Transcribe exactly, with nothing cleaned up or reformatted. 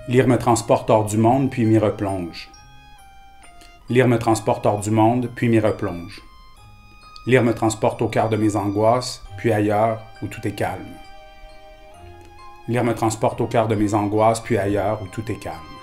Lire me transporte hors du monde, puis m'y replonge. Lire me transporte hors du monde, puis m'y replonge. Lire me transporte au cœur de mes angoisses, puis ailleurs, où tout est calme. Lire me transporte au cœur de mes angoisses, puis ailleurs, où tout est calme.